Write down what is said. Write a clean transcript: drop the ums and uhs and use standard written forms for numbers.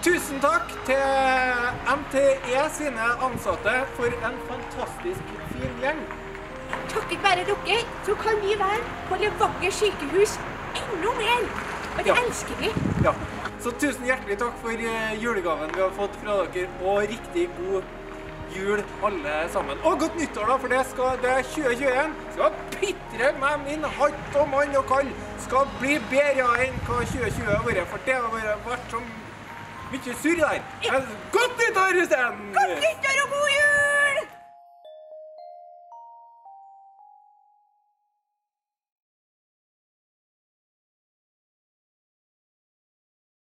Tusen takk til MTE sine ansatte for en fantastisk fin gjeng. Takket være dere, så kan vi være på Levanger sykehus enda mer. Og det elsker vi. Ja, så tusen hjertelig takk for julegaven vi har fått fra dere, og riktig god jul alle sammen. Og godt nyttår da, for det er 2021. Skal pitre med min hatt og mann og kall. Skal bli bedre enn hva 2020 har vært, for det har vært så mye surr der. Godt nyttår, Øystein! Godt nyttår!